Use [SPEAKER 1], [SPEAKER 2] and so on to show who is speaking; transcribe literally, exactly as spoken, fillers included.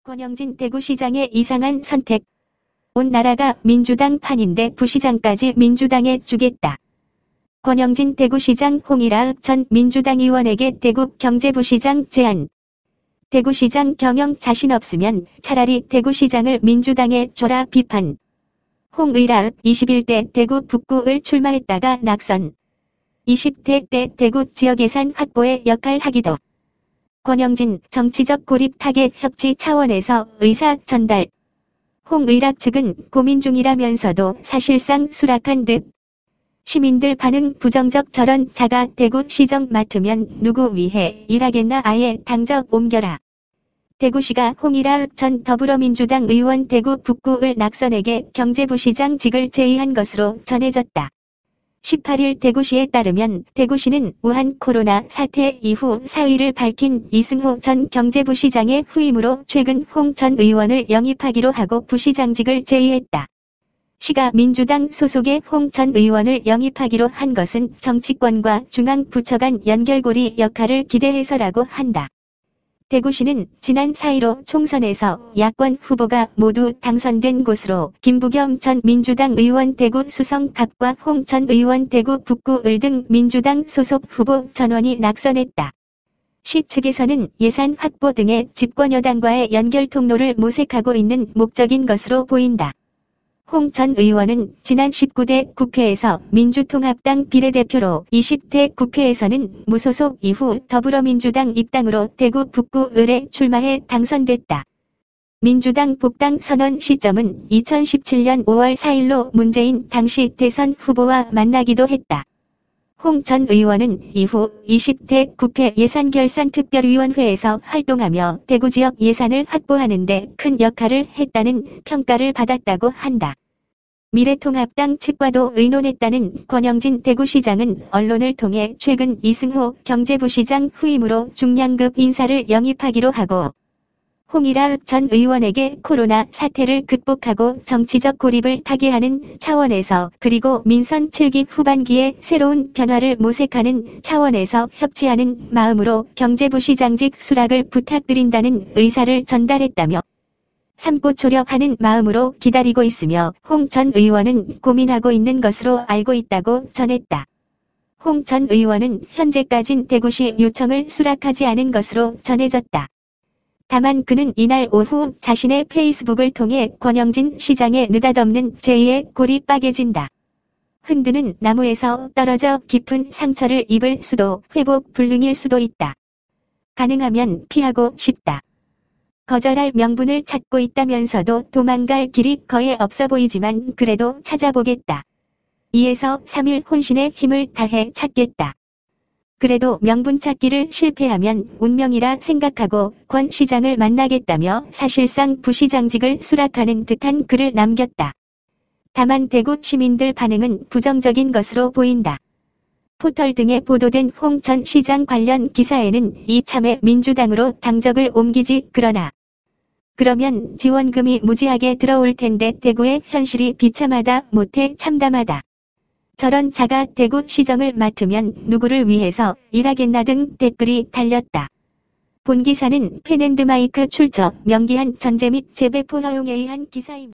[SPEAKER 1] 권영진 대구시장의 이상한 선택. 온 나라가 민주당 판인데 부시장까지 민주당에 주겠다. 권영진 대구시장 홍일학 전 민주당 의원에게 대구 경제부시장 제안. 대구시장 경영 자신 없으면 차라리 대구시장을 민주당에 줘라 비판. 홍의락 이십일 대 대구 북구을 출마했다가 낙선. 이십 대 때 대구 지역 예산 확보에 역할하기도. 권영진 정치적 고립 타겟 협치 차원에서 의사 전달. 홍의락 측은 고민 중이라면서도 사실상 수락한 듯. 시민들 반응 부정적. 저런 자가 대구시정 맡으면 누구 위해 일하겠나. 아예 당적 옮겨라. 대구시가 홍일학 전 더불어민주당 의원 대구 북구을 낙선에게 경제부시장직을 제의한 것으로 전해졌다. 십팔 일 대구시에 따르면 대구시는 우한 코로나 사태 이후 사의를 밝힌 이승호 전 경제부시장의 후임으로 최근 홍 전 의원을 영입하기로 하고 부시장직을 제의했다. 시가 민주당 소속의 홍 전 의원을 영입하기로 한 것은 정치권과 중앙부처 간 연결고리 역할을 기대해서라고 한다. 대구시는 지난 사 일오 총선에서 야권 후보가 모두 당선된 곳으로 김부겸 전 민주당 의원 대구 수성갑과 홍 전 의원 대구 북구을 등 민주당 소속 후보 전원이 낙선했다. 시 측에서는 예산 확보 등의 집권여당과의 연결 통로를 모색하고 있는 목적인 것으로 보인다. 홍 전 의원은 지난 십구 대 국회에서 민주통합당 비례대표로 이십 대 국회에서는 무소속 이후 더불어민주당 입당으로 대구 북구을에 출마해 당선됐다. 민주당 복당 선언 시점은 이천십칠 년 오월 사 일로 문재인 당시 대선 후보와 만나기도 했다. 홍 전 의원은 이후 이십 대 국회 예산결산특별위원회에서 활동하며 대구 지역 예산을 확보하는 데 큰 역할을 했다는 평가를 받았다고 한다. 미래통합당 측과도 의논했다는 권영진 대구시장은 언론을 통해 최근 이승호 경제부시장 후임으로 중량급 인사를 영입하기로 하고 홍일학 전 의원에게 코로나 사태를 극복하고 정치적 고립을 타개하는 차원에서 그리고 민선 칠 기 후반기에 새로운 변화를 모색하는 차원에서 협치하는 마음으로 경제부시장직 수락을 부탁드린다는 의사를 전달했다며 삼고초려하는 마음으로 기다리고 있으며 홍 전 의원은 고민하고 있는 것으로 알고 있다고 전했다. 홍 전 의원은 현재까진 대구시 요청을 수락하지 않은 것으로 전해졌다. 다만 그는 이날 오후 자신의 페이스북을 통해 권영진 시장의 느닷없는 제의에 골이 빠개진다. 흔드는 나무에서 떨어져 깊은 상처를 입을 수도 회복 불능일 수도 있다. 가능하면 피하고 싶다. 거절할 명분을 찾고 있다면서도 도망갈 길이 거의 없어 보이지만 그래도 찾아보겠다. 이에서 삼 일 혼신의 힘을 다해 찾겠다. 그래도 명분 찾기를 실패하면 운명이라 생각하고 권 시장을 만나겠다며 사실상 부시장직을 수락하는 듯한 글을 남겼다. 다만 대구 시민들 반응은 부정적인 것으로 보인다. 포털 등에 보도된 홍 전 시장 관련 기사에는 이참에 민주당으로 당적을 옮기지 그러나 그러면 지원금이 무지하게 들어올 텐데 대구의 현실이 비참하다 못해 참담하다. 저런 자가 대구 시정을 맡으면 누구를 위해서 일하겠나 등 댓글이 달렸다. 본 기사는 펜앤드마이크 출처 명기한 전제 및 재배포 허용에 의한 기사입니다.